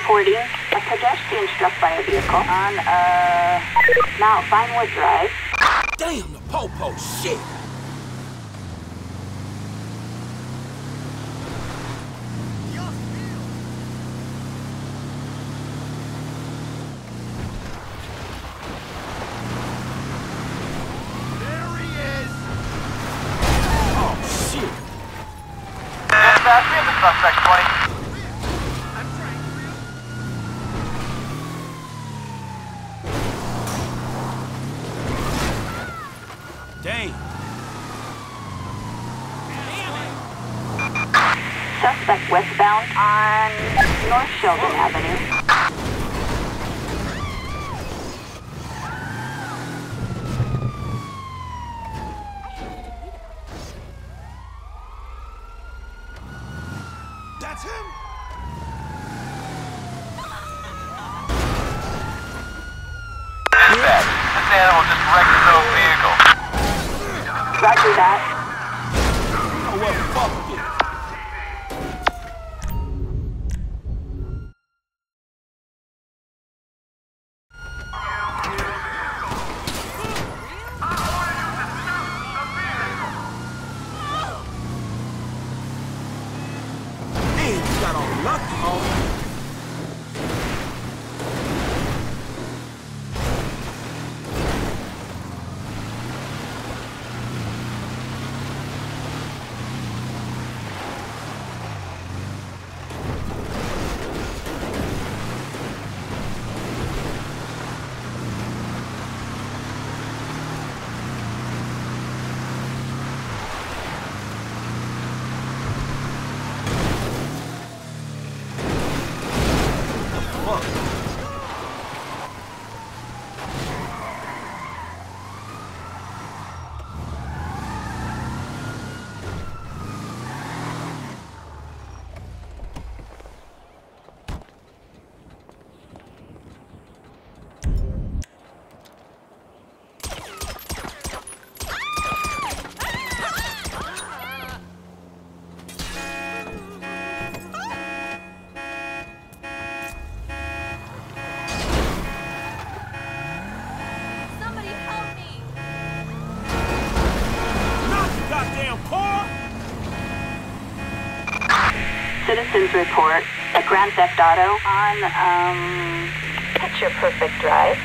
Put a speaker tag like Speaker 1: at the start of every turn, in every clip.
Speaker 1: reporting a pedestrian struck by a vehicle on, Mount Vinewood Drive.
Speaker 2: Damn, the po-po, shit!
Speaker 3: Suspect 20.
Speaker 2: Dang.
Speaker 1: Suspect westbound on North Sheldon Avenue.
Speaker 2: That's him?
Speaker 3: Dispatch, this animal just wrecked his own vehicle.
Speaker 1: Roger that.
Speaker 2: Oh, well, fuck it. Man, you got all lucky, homie.
Speaker 1: Citizens report a Grand Theft Auto on, Picture Perfect Drive.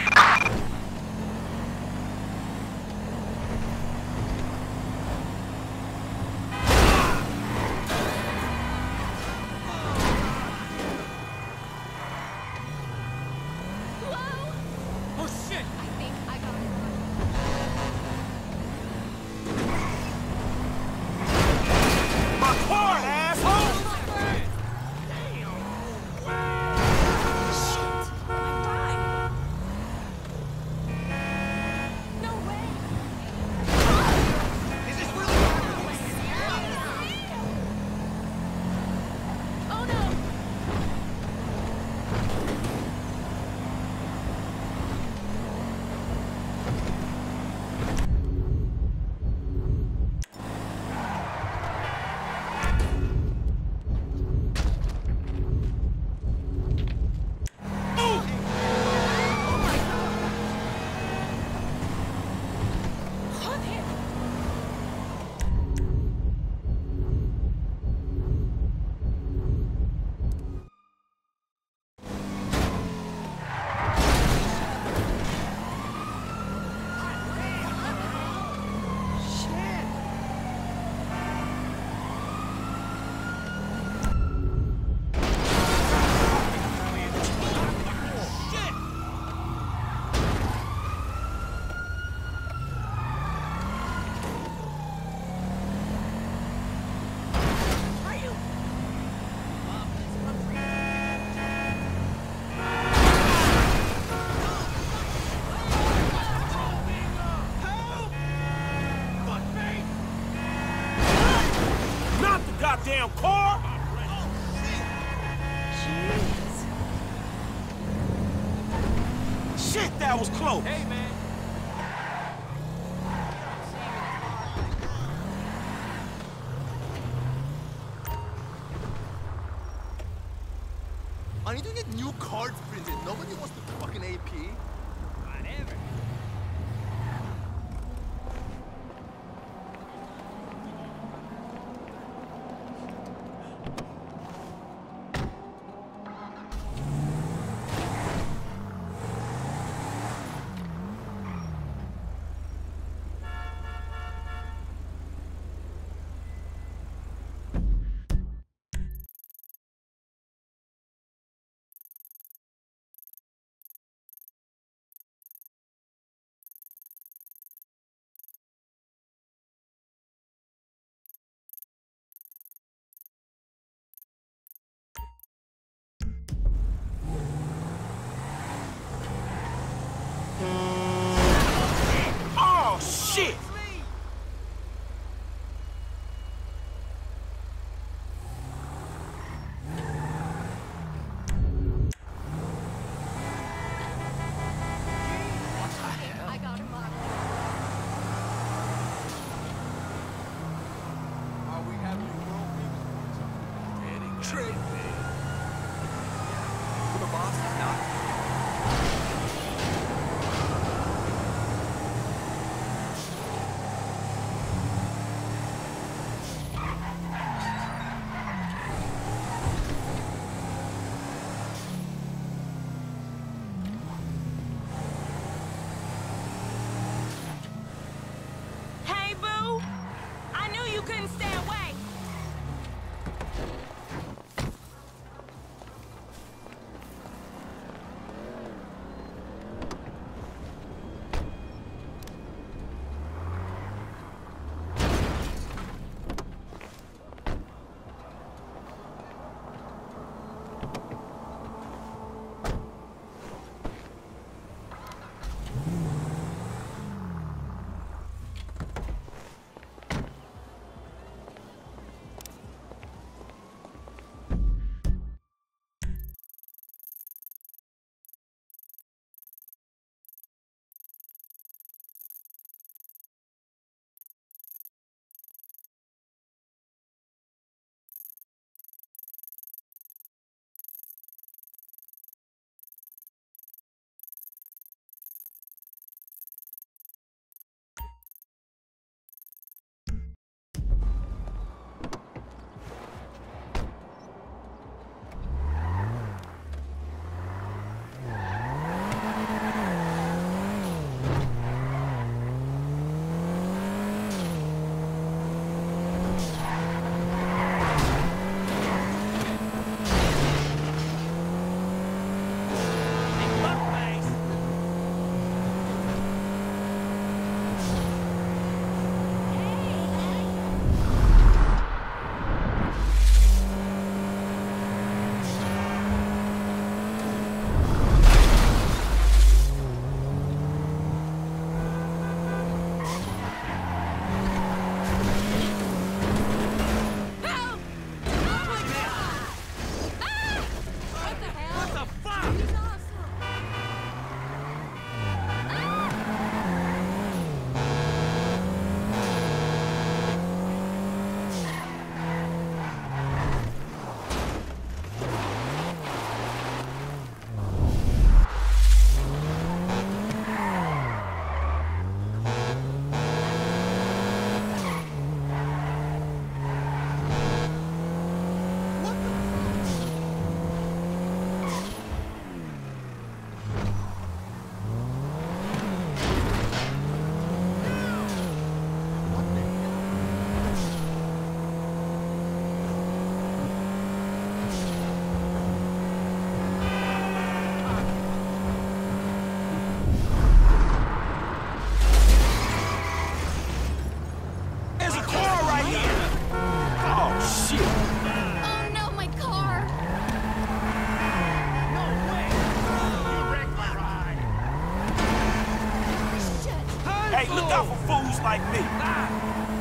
Speaker 2: Goddamn car!
Speaker 4: Jeez.
Speaker 2: Shit, that was close.
Speaker 4: Hey, man. I need to get new cards printed. Nobody wants the fucking AP.
Speaker 5: Whatever.
Speaker 2: Oh, shit!
Speaker 6: I got him on.
Speaker 4: Are we having a world famous
Speaker 5: Trick.
Speaker 4: the boss?
Speaker 7: Hey, boo! I knew you couldn't stay away.
Speaker 6: Help! Oh my god! Ah! What the hell?
Speaker 2: What the fuck?
Speaker 6: He's awesome.
Speaker 2: There's a car right here! Oh, shit!
Speaker 6: Oh no, my car!
Speaker 5: No way. You wrecked my ride.
Speaker 6: Shit!
Speaker 2: Hey, look out for fools like me!
Speaker 5: Ah.